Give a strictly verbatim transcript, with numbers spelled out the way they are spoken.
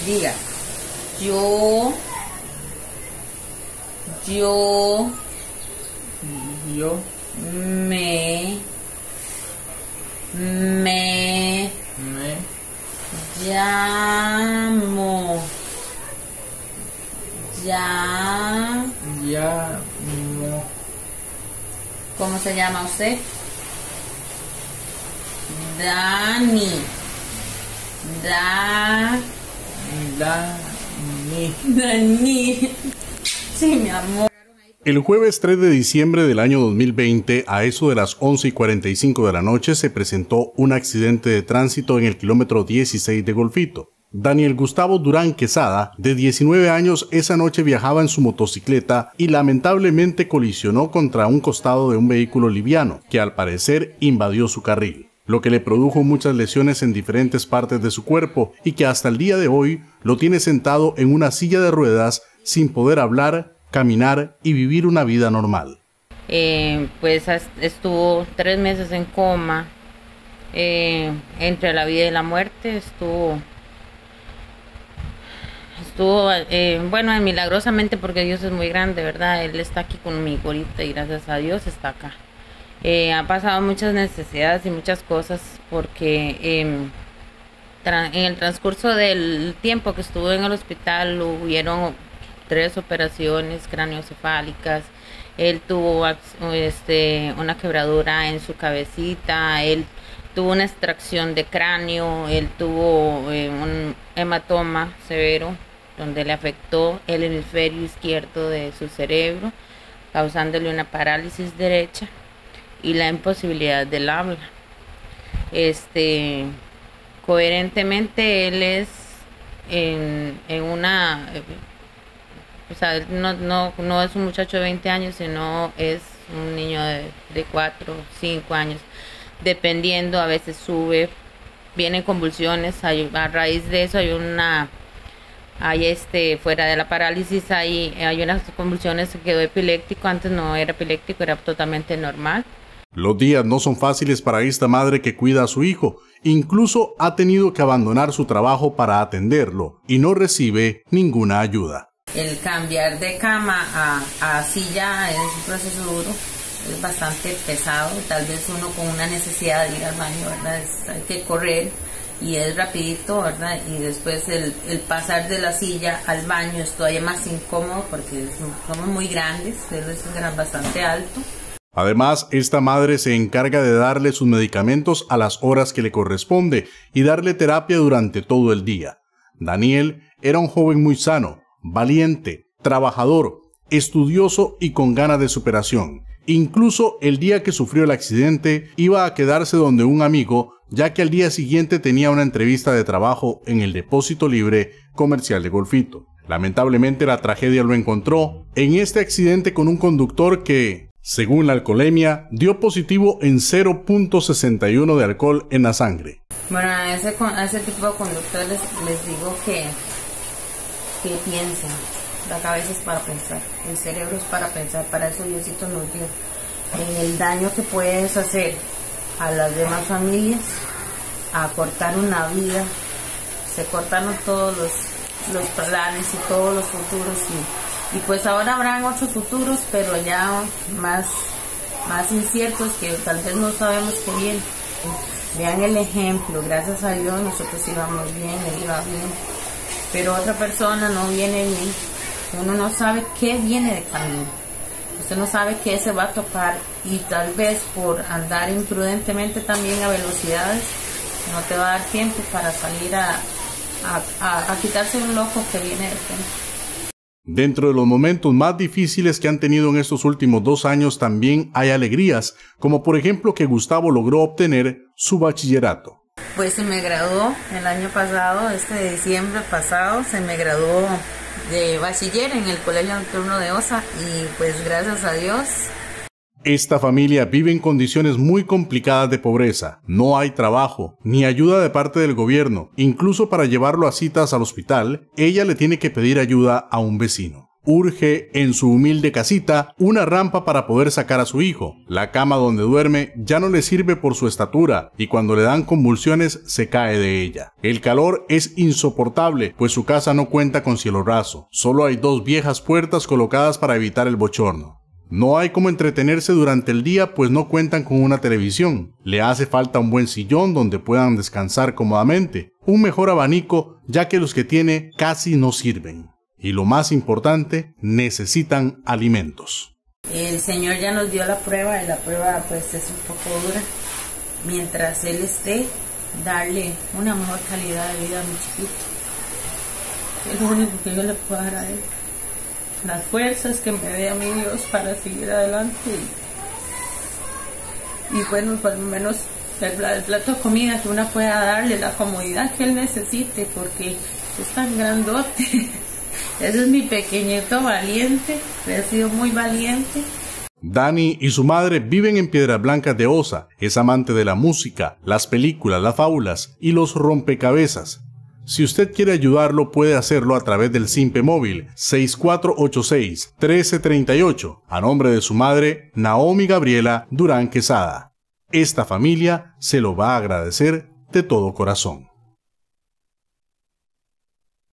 Diga, yo, yo, yo, me, me, me, llamo, ya, llamo. ¿Cómo se llama usted? Dani. Da. Dani. Dani. Sí, mi amor. El jueves tres de diciembre del año dos mil veinte, a eso de las once y cuarenta y cinco de la noche, se presentó un accidente de tránsito en el kilómetro dieciséis de Golfito. Daniel Gustavo Durán Quesada, de diecinueve años, esa noche viajaba en su motocicleta y lamentablemente colisionó contra un costado de un vehículo liviano, que al parecer invadió su carril, lo que le produjo muchas lesiones en diferentes partes de su cuerpo y que hasta el día de hoy lo tiene sentado en una silla de ruedas sin poder hablar, caminar y vivir una vida normal. Eh, pues estuvo tres meses en coma, eh, entre la vida y la muerte. Estuvo, estuvo eh, bueno, milagrosamente, porque Dios es muy grande, ¿verdad? Él está aquí conmigo ahorita y gracias a Dios está acá. Eh, ha pasado muchas necesidades y muchas cosas porque eh, en el transcurso del tiempo que estuvo en el hospital hubieron tres operaciones craneoencefálicas. Él tuvo este, una quebradura en su cabecita, él tuvo una extracción de cráneo, él tuvo eh, un hematoma severo donde le afectó el hemisferio izquierdo de su cerebro, causándole una parálisis derecha y la imposibilidad del habla. Este, coherentemente él es en, en una, o sea, no, no, no es un muchacho de veinte años, sino es un niño de, de cuatro, cinco años, dependiendo, a veces sube, vienen convulsiones, hay, a raíz de eso hay una, hay este, fuera de la parálisis hay, hay unas convulsiones, se quedó epiléptico, antes no era epiléptico, era totalmente normal. Los días no son fáciles para esta madre que cuida a su hijo, incluso ha tenido que abandonar su trabajo para atenderlo y no recibe ninguna ayuda. El cambiar de cama a, a silla es un proceso duro, es bastante pesado, tal vez uno con una necesidad de ir al baño, ¿verdad? Es, hay que correr y es rapidito, ¿verdad? Y después el, el pasar de la silla al baño es todavía más incómodo porque somos muy grandes, él es bastante alto. Además, esta madre se encarga de darle sus medicamentos a las horas que le corresponde y darle terapia durante todo el día. Daniel era un joven muy sano, valiente, trabajador, estudioso y con ganas de superación. Incluso el día que sufrió el accidente iba a quedarse donde un amigo, ya que al día siguiente tenía una entrevista de trabajo en el Depósito Libre Comercial de Golfito. Lamentablemente la tragedia lo encontró en este accidente con un conductor que, según la alcoholemia, dio positivo en cero punto sesenta y uno de alcohol en la sangre. Bueno, a ese, a ese tipo de conductores les, les digo que, que piensen. La cabeza es para pensar, el cerebro es para pensar, para eso Diosito nos dio. En el daño que puedes hacer a las demás familias, a cortar una vida, se cortaron todos los, los planes y todos los futuros y, y pues ahora habrán otros futuros, pero ya más, más inciertos que tal vez no sabemos qué viene. Vean el ejemplo, gracias a Dios nosotros íbamos bien, él iba bien, pero otra persona no viene bien. Uno no sabe qué viene de camino, usted no sabe qué se va a topar y tal vez por andar imprudentemente también a velocidades no te va a dar tiempo para salir a, a, a, a quitarse un loco que viene de frente. Dentro de los momentos más difíciles que han tenido en estos últimos dos años también hay alegrías, como por ejemplo que Gustavo logró obtener su bachillerato. Pues se me graduó el año pasado, este de diciembre pasado, se me graduó de bachiller en el Colegio Nocturno de Osa y pues gracias a Dios. Esta familia vive en condiciones muy complicadas de pobreza. No hay trabajo, ni ayuda de parte del gobierno. Incluso para llevarlo a citas al hospital, ella le tiene que pedir ayuda a un vecino. Urge en su humilde casita una rampa para poder sacar a su hijo. La cama donde duerme ya no le sirve por su estatura y cuando le dan convulsiones se cae de ella. El calor es insoportable, pues su casa no cuenta con cielo raso. Solo hay dos viejas puertas colocadas para evitar el bochorno. No hay cómo entretenerse durante el día, pues no cuentan con una televisión. Le hace falta un buen sillón donde puedan descansar cómodamente. Un mejor abanico, ya que los que tiene casi no sirven. Y lo más importante, necesitan alimentos. El Señor ya nos dio la prueba y la prueba pues es un poco dura. Mientras Él esté, darle una mejor calidad de vida a mi chiquito. Es lo único que yo le puedo dar a Él. Las fuerzas que me dé a mi Dios para seguir adelante. Y, y bueno, por lo menos el, el plato de comida que una pueda darle, la comodidad que Él necesite, porque es tan grandote. Ese es mi pequeñito valiente, ha sido muy valiente. Dani y su madre viven en Piedras Blancas de Osa. Es amante de la música, las películas, las fábulas y los rompecabezas. Si usted quiere ayudarlo, puede hacerlo a través del Simpe Móvil seis cuatro ocho seis, uno tres tres ocho, a nombre de su madre, Naomi Gabriela Durán Quesada. Esta familia se lo va a agradecer de todo corazón.